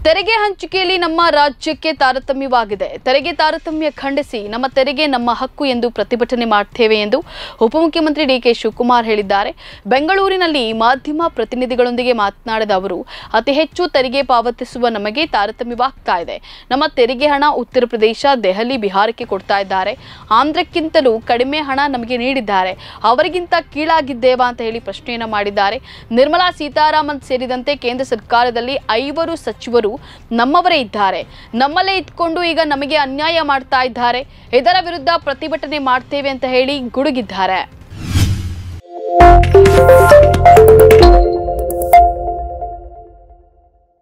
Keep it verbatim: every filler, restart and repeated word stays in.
ತೆರಿಗೆ ಹಂಚಿಕೆಯಲ್ಲಿ ನಮ್ಮ ರಾಜ್ಯಕ್ಕೆ ತಾರತಮ್ಯವಾಗಿದೆ. ತೆರಿಗೆ ತಾರತಮ್ಯ ಖಂಡಿಸಿ ನಮ್ಮ ತೆರಿಗೆ ನಮ್ಮ ಹಕ್ಕು ಎಂದು ಪ್ರತಿಭಟನೆ ಮಾಡುತ್ತೇವೆ ಎಂದು ಉಪಮುಖ್ಯಮಂತ್ರಿ ಡಿ ಕೆ ಶಿವಕುಮಾರ್ ಹೇಳಿದ್ದಾರೆ. ಬೆಂಗಳೂರಿನಲ್ಲಿ ಮಾಧ್ಯಮ ಪ್ರತಿನಿಧಿಗಳೊಂದಿಗೆ ಮಾತನಾಡಿದ ಅವರು, ಅತಿ ಹೆಚ್ಚು ತೆರಿಗೆ ಪಾವತಿಸುವ ನಮಗೆ ತಾರತಮ್ಯವಾಗ್ತಾ ಇದೆ. ನಮ್ಮ ತೆರಿಗೆ ಹಣ ಉತ್ತರ ಪ್ರದೇಶ, ದೆಹಲಿ, ಬಿಹಾರಕ್ಕೆ ಕೊಡ್ತಾ ಇದ್ದಾರೆ. ಆಂಧ್ರಕ್ಕಿಂತಲೂ ಕಡಿಮೆ ಹಣ ನಮಗೆ ನೀಡಿದ್ದಾರೆ. ಅವರಿಗಿಂತ ಕೀಳಾಗಿದ್ದೇವಾ ಅಂತ ಹೇಳಿ ಪ್ರಶ್ನೆಯನ್ನ ಮಾಡಿದ್ದಾರೆ. ನಿರ್ಮಲಾ ಸೀತಾರಾಮನ್ ಸೇರಿದಂತೆ ಕೇಂದ್ರ ಸರ್ಕಾರದಲ್ಲಿ ಐವರು ಸಚಿವರು ನಮ್ಮವರೇ ಇದ್ದಾರೆ. ನಮ್ಮಲ್ಲೇ ಇಟ್ಕೊಂಡು ಈಗ ನಮಗೆ ಅನ್ಯಾಯ ಮಾಡ್ತಾ ಇದ್ದಾರೆ. ಇದರ ವಿರುದ್ಧ ಪ್ರತಿಭಟನೆ ಮಾಡ್ತೇವೆ ಅಂತ ಹೇಳಿ ಗುಡುಗಿದ್ದಾರೆ.